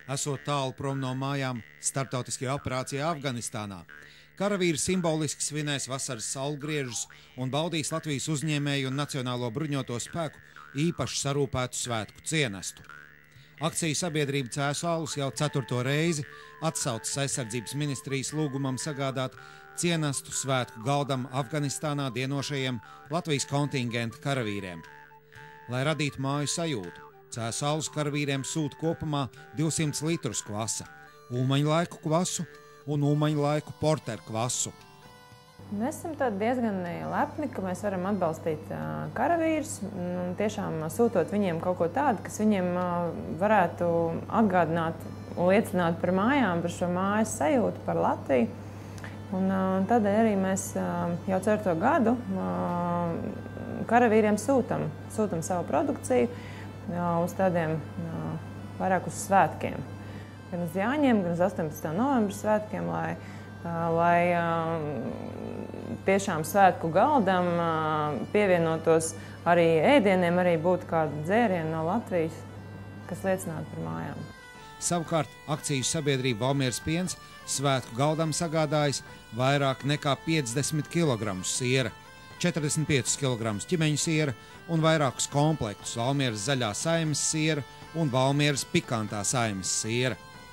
Esot tālu prom no mājām starptautiskajā operācijā Afganistānā, karavīri simboliski svinēs vasaras saulgriežus un baudīs Latvijas uzņēmēju un Nacionālo bruņoto spēku īpaši sarūpētu svētku cienestu. Akciju sabiedrība Cēsu alus jau 4. reizi atsaucas aizsardzības ministrijas lūgumam sagādāt cienestu svētku galdam Afganistānā dienošajiem Latvijas kontingenta karavīriem. Lai radītu māju sajūtu, Cēsu alus karavīriem sūta kopumā 200 litrus kvasa, ulmaņu laiku kvasu un ulmaņu laiku porteru kvasu. Mēs esam diezgan lepni, ka mēs varam atbalstīt karavīrus, tiešām sūtot viņiem kaut ko tādu, kas viņiem varētu atgādināt un liecināt par mājām, par šo mājas sajūtu, par Latviju. Un tādēļ arī mēs jau 4. gadu karavīriem sūtam savu produkciju uz tādiem vairāk uz svētkiem. Gan uz Jāņiem, gan uz 18. novembra svētkiem, lai tiešām svētku galdam pievienotos arī ēdieniem, arī būtu kāda dzēriena no Latvijas, kas liecinātu par mājām. Savukārt akciju sabiedrība Valmieras piens svētku galdam sagādājas vairāk nekā 50 kg siera, 45 kg ķimeņu siera un vairākus komplektus Valmieras zaļā saimes siera un Valmieras pikantā saimes siera.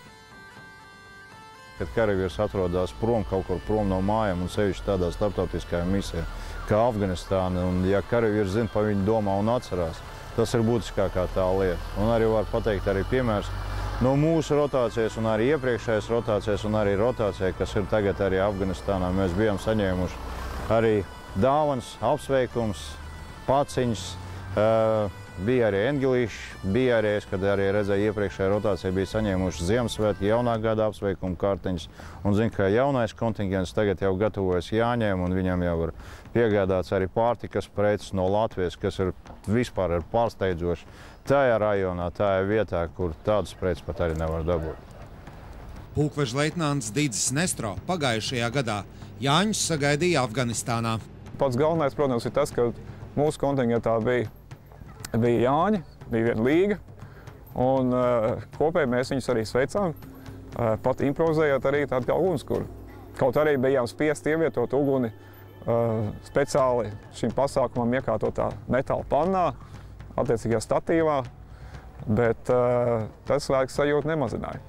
Kad karavīrs atrodas kaut kur prom no mājām un sevišķi tādā starptautiskajā misijā kā Afganistāna, un ja karavīrs zina, pa viņu domā un atcerās, tas ir būtiskākā tā lieta. Un arī var pateikt arī piemērs no mūsu rotācijas un arī iepriekšējās rotācijas un arī rotācijā, kas ir tagad arī Afganistānā. Mēs bijām saņēmuši arī dāvanas, apsveikums, paciņas, bija arī engelīši, bija arī es, kad arī redzēju iepriekšējā rotācijā, bija saņēmuši Ziemassvētku, jaunā gada apsveikumu kartiņas. Un zinu, ka jaunais kontingents tagad jau gatavojas Jāņiem, un viņam jau ir piegādāts arī pārtikas preces no Latvijas, kas ir vispār ir pārsteidzoši. Tajā rajonā, tajā vietā, kur tādas preces pat arī nevar dabūt. Pulkveža leitnants Didzis Nestro pagājušajā gadā Jāņus sagaidīja Afganistānā. Pats galvenais, protams, ir tas, ka mūsu kontingentā bija Jāņi, bija viena līga, un kopēji mēs viņus arī sveicām, pat improvizējot arī tādu kā ugunskura. Kaut arī bijām spiest ievietot uguni speciāli šim pasākumam iekārtotā metāla pannā, attiecīgajā statīvā, bet tas svētku sajūtu nemazināja.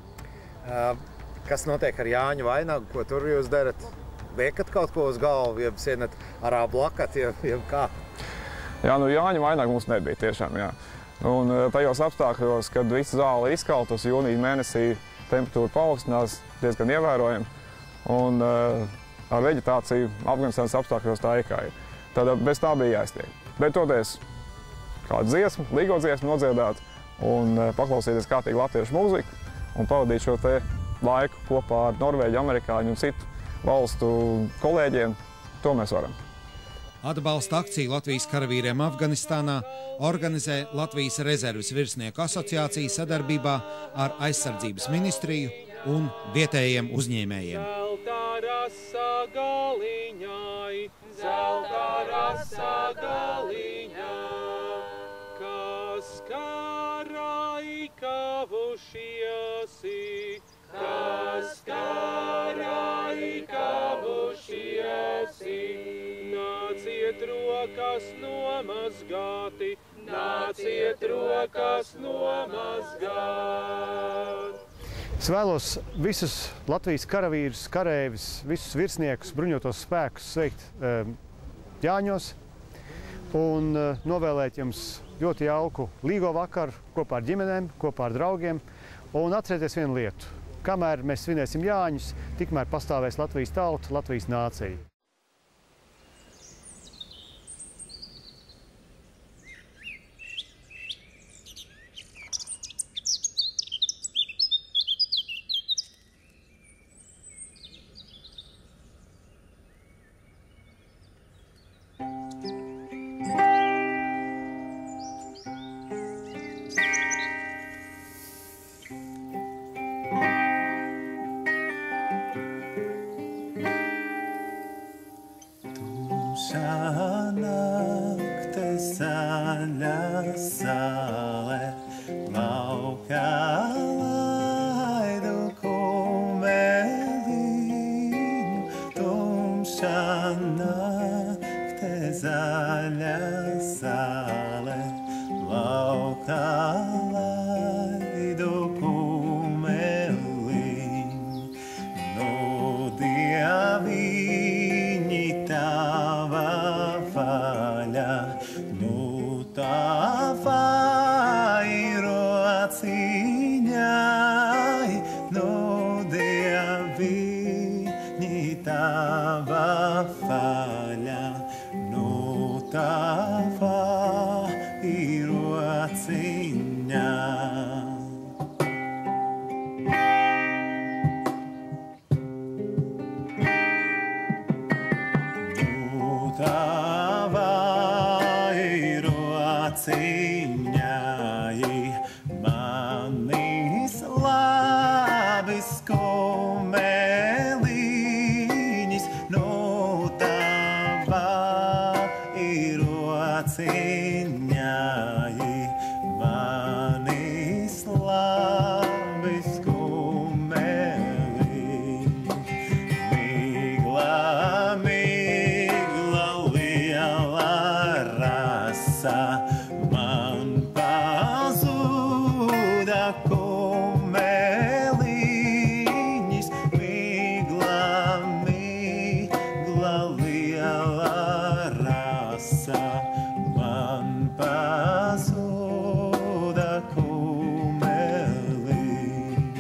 Kas notiek ar Jāņu vainagu? Ko tur jūs darat? Liekat kaut ko uz galvu, jeb sienat arābu lakati, jeb kā? Jā, nu Jāņa vainaga mums nebija tiešām, jā. Un tajos apstākļos, kad visa zāle ir izkaltus, jūnija mēnesī temperatūra paaugstinās diezgan ievērojami, un ar veģetāciju Afganistānas apstākļos tā ir kā ir. Tad bez tā bija jāiztiek. Bet toties kādu dziesmu, līgo dziesmu nodziedāt un paklausīties kārtīgi latviešu mūziku un pavadīt šo te laiku kopā ar norvēģu, amerikāņu un citu valstu kolēģiem, to mēs varam. Atbalsta akciju Latvijas karavīriem Afganistānā organizē Latvijas rezerves virsnieku asociācija sadarbībā ar aizsardzības ministriju un vietējiem uzņēmējiem. Zelta rasa galiņai, zelta rasa galiņā, kas karai kavušiesi, kas karai kavušiesi. Nāciet rokas nomazgāti, nāciet rokas nomazgāt. Es vēlos visus Latvijas karavīrus, karēvis, visus virsniekus, bruņotos spēkus sveikt Jāņos un novēlēt jums ļoti jauku līgo vakaru kopā ar ģimenēm, kopā ar draugiem. Un atcerieties vienu lietu. Kamēr mēs svinēsim Jāņus, tikmēr pastāvēs Latvijas tauta, Latvijas nācija. Zaļa saule laukā. naktē zaļa zāle, laukā laidu kumeliņ. Nu, Dieviņi, tava vaļa, nu, tava ir rociņai, nu, Dieviņi, tava vaļa, nu, tava ir rociņai. Manis labis kumeliņš, nu tava ir rociņai. Manis labis kumeliņš, migla, migla liela rasa, man pazuda kumeliņš, migla, migla liela rasa, man pazuda kumeliņš.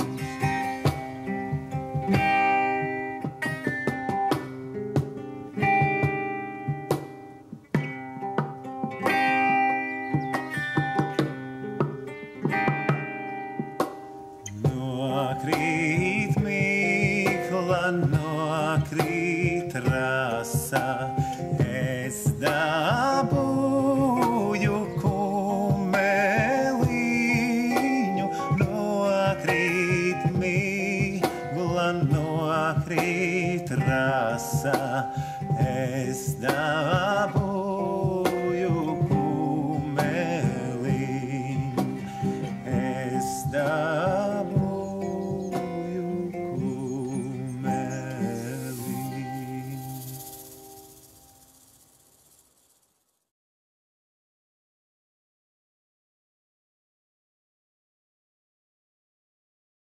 Nokrīt migla, nokrīt rasa, es dabūju kumeliņu. Nokrīt migla, nokrīt rasa, es dabūju